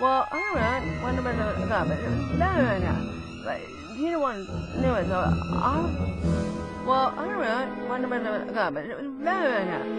Well, I don't know. Wonder about the garbage. No. But you don't want to know it, so well, I don't know. Wonder about the garbage. No.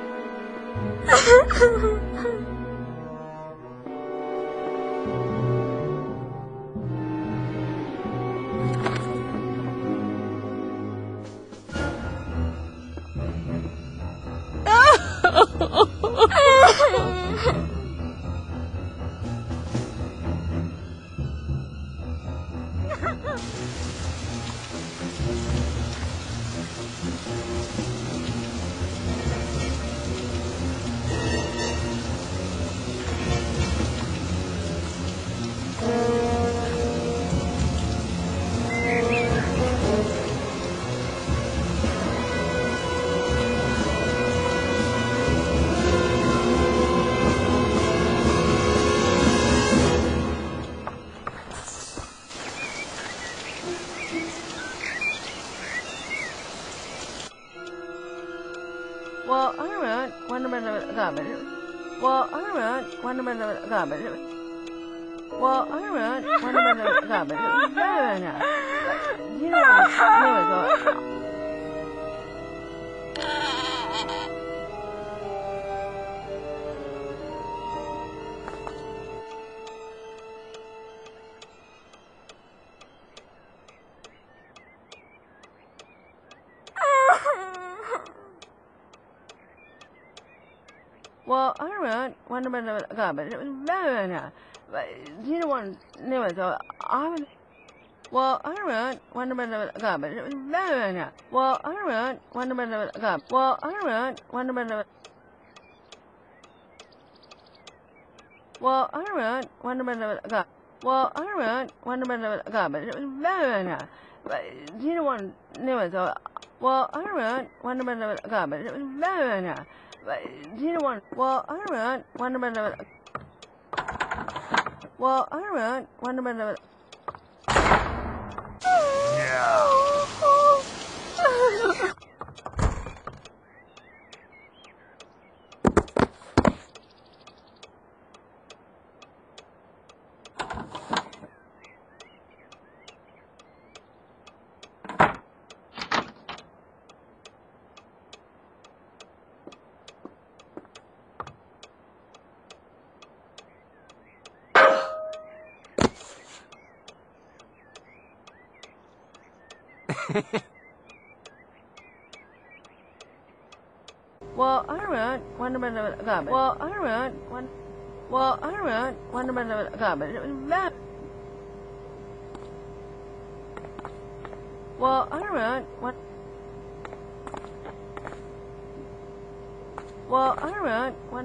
Well, I don't know. Wonder about the garbage. Well, I don't know. Wonder about the garbage. Well, I don't know. Wonder about the garbage. No. You don't want to know it, so well, I don't know. Wonder about the garbage. No. But you don't want to know it, so well, I don't know. Wonder about the garbage. No. Well, I don't know. Wonder about the garbage. Well, I don't know. Wonder about the well, I don't know. Wonder about the garbage. Well, I don't know. Wonder about the garbage. No. But you don't want to know it, so well, I don't know. Wonder about the garbage. No. But you don't want well, I don't know. Wonder about the well, I don't know. Wonder about the well, I don't know. Wonder about the garbage. Well, I don't know. Well, I don't know. Wonder about the garbage. No. Well, I don't know. Well, I don't know.